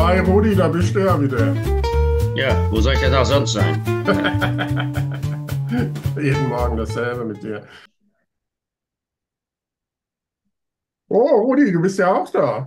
Hi Rudi, da bist du ja wieder. Ja, wo soll ich denn auch sonst sein? Jeden Morgen dasselbe mit dir. Oh, Rudi, du bist ja auch da.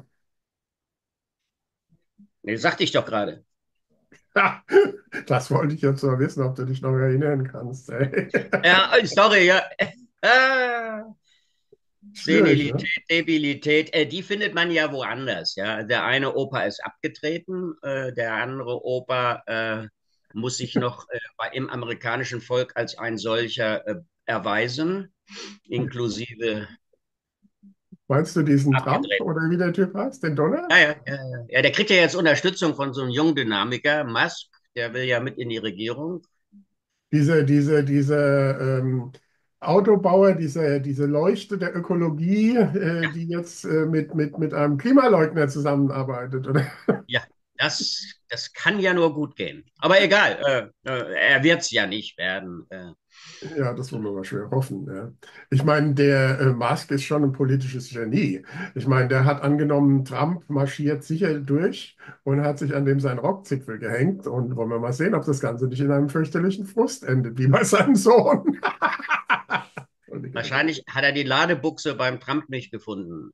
Nee, sagte ich doch gerade. Ha, das wollte ich jetzt mal wissen, ob du dich noch erinnern kannst. Ey. Ja, sorry, ja. Ah, Schwierig, ne? Senilität, Debilität, die findet man ja woanders. Ja, der eine Opa ist abgetreten, der andere Opa muss sich noch im amerikanischen Volk als ein solcher erweisen, inklusive Meinst du diesen Trump abgetreten. oder wie der Typ heißt, den Ja, Donald? ja, ja, ja. Ja, der kriegt ja jetzt Unterstützung von so einem Jungdynamiker, Musk, der will ja mit in die Regierung. Diese Autobauer, diese Leuchte der Ökologie, die jetzt mit einem Klimaleugner zusammenarbeitet, oder? Ja, das kann ja nur gut gehen. Aber egal, er wird es ja nicht werden. Ja, das wollen wir mal schwer hoffen. Ja. Ich meine, der Musk ist schon ein politisches Genie. Ich meine, der hat angenommen, Trump marschiert sicher durch und hat sich an dem seinen Rockzipfel gehängt. Und wollen wir mal sehen, ob das Ganze nicht in einem fürchterlichen Frust endet, wie bei seinem Sohn. Entschuldige bitte. Wahrscheinlich hat er die Ladebuchse beim Trump nicht gefunden.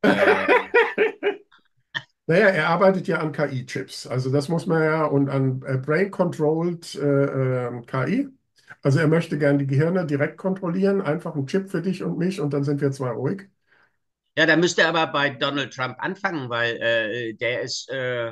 Naja, er arbeitet ja an KI-Chips. Also das muss man ja und an Brain-Controlled KI. Also er möchte gern die Gehirne direkt kontrollieren, einfach ein Chip für dich und mich und dann sind wir zwei ruhig. Ja, da müsste er aber bei Donald Trump anfangen, weil der ist,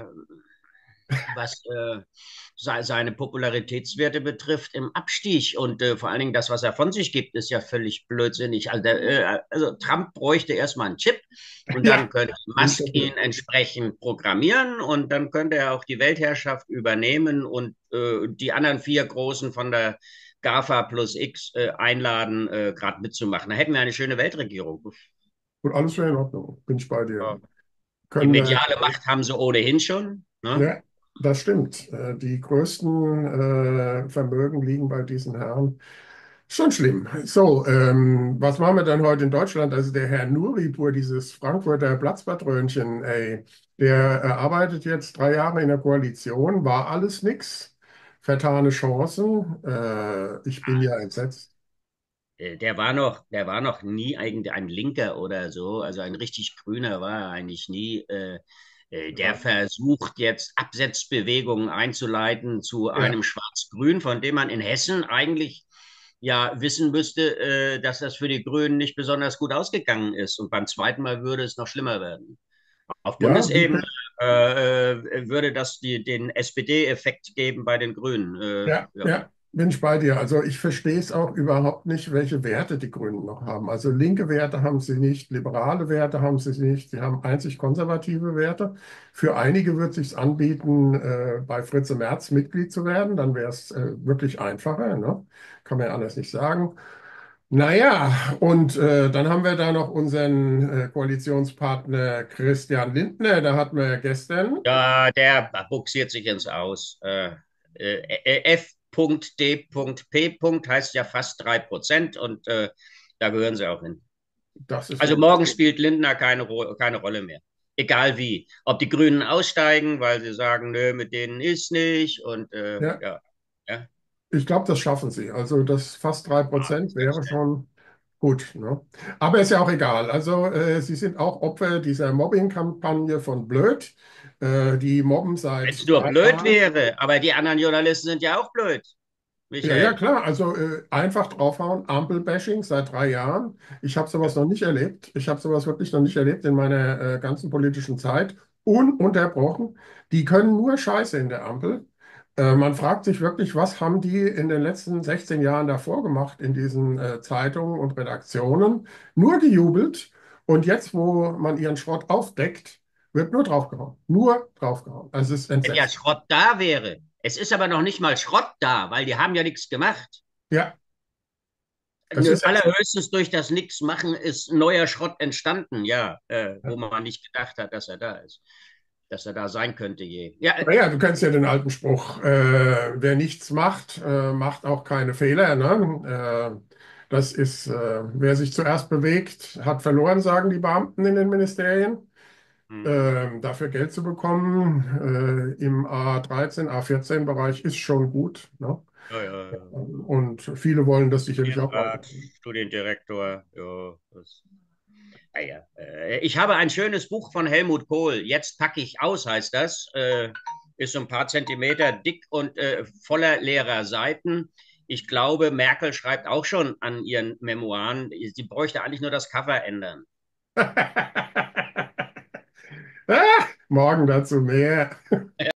was seine Popularitätswerte betrifft, im Abstieg. Und vor allen Dingen das, was er von sich gibt, ist ja völlig blödsinnig. Also Trump bräuchte erstmal einen Chip und dann Ja, könnte bin ich Musk ihn dafür. entsprechend programmieren und dann könnte er auch die Weltherrschaft übernehmen und die anderen vier Großen von der GAFA plus X einladen, gerade mitzumachen. Da hätten wir eine schöne Weltregierung. Und alles wäre in Ordnung. Bin ich bei dir. Ja. Die Können wir, mediale Macht haben sie ohnehin schon. Ne? ja, das stimmt. Die größten Vermögen liegen bei diesen Herren. Schon schlimm. So, was machen wir dann heute in Deutschland? Also der Herr Nuripur, dieses Frankfurter Platzpatrönchen, ey, der arbeitet jetzt 3 Jahre in der Koalition, war alles nix, vertane Chancen. Ich bin ja entsetzt. Der war noch nie eigentlich ein Linker oder so, also ein richtig Grüner war er eigentlich nie. Der Ja, versucht jetzt Absetzbewegungen einzuleiten zu ja, einem Schwarz-Grün, von dem man in Hessen eigentlich ja wissen müsste, dass das für die Grünen nicht besonders gut ausgegangen ist. Und beim zweiten Mal würde es noch schlimmer werden. Auf ja, Bundesebene würde das den SPD-Effekt geben bei den Grünen. ja, Ja. ja, bin ich bei dir. Also ich verstehe es auch überhaupt nicht, welche Werte die Grünen noch haben. Also linke Werte haben sie nicht, liberale Werte haben sie nicht, sie haben einzig konservative Werte. Für einige wird es sich anbieten, bei Fritze Merz Mitglied zu werden, dann wäre es wirklich einfacher, ne? Kann man ja anders nicht sagen. Naja, und dann haben wir da noch unseren Koalitionspartner Christian Lindner, da hatten wir gestern. Ja, der buxiert sich ins Aus. F.D.P. heißt ja fast 3% und da gehören sie auch hin. Das ist Also wohl morgen richtig. spielt Lindner keine Rolle mehr. Egal wie. Ob die Grünen aussteigen, weil sie sagen, nö, mit denen ist nicht und Ja. ja. Ja. Ich glaube, das schaffen sie. Also das fast drei Ah, Prozent wäre selbst schon gut. Ne? Aber ist ja auch egal. Also sie sind auch Opfer dieser Mobbing-Kampagne von Blöd. Die mobben wenn es seit nur drei blöd Jahren. wäre, aber die anderen Journalisten sind ja auch blöd, Ja, ja, Michael. klar. Also einfach draufhauen. Ampel-Bashing seit 3 Jahren. Ich habe sowas noch nicht erlebt. Ich habe sowas wirklich noch nicht erlebt in meiner ganzen politischen Zeit. Ununterbrochen. Die können nur Scheiße in der Ampel. Man fragt sich wirklich, was haben die in den letzten 16 Jahren davor gemacht in diesen Zeitungen und Redaktionen? Nur gejubelt. Und jetzt, wo man ihren Schrott aufdeckt, wird nur draufgehauen. Nur draufgehauen. Also es ist Wenn ja entsetzlich. Schrott da wäre. Es ist aber noch nicht mal Schrott da, weil die haben ja nichts gemacht. Ja, es Nö, ist jetzt. allerhöchstens durch das Nichts-Machen ist neuer Schrott entstanden, ja, wo Ja. man nicht gedacht hat, dass er da ist, dass er da sein könnte je. Ja, Naja, du kennst ja den alten Spruch, wer nichts macht, macht auch keine Fehler. Ne? Das ist, wer sich zuerst bewegt, hat verloren, sagen die Beamten in den Ministerien. Mhm. Dafür Geld zu bekommen, im A13, A14-Bereich ist schon gut. Ne? Ja, ja, ja. Und viele wollen das sicherlich auch weiter. Studienrat, Studiendirektor, ja. Ja. Ich habe ein schönes Buch von Helmut Kohl. Jetzt packe ich aus, heißt das. Ist so ein paar Zentimeter dick und voller leerer Seiten. Ich glaube, Merkel schreibt auch schon an ihren Memoiren. Sie bräuchte eigentlich nur das Cover ändern. Ah, morgen dazu mehr.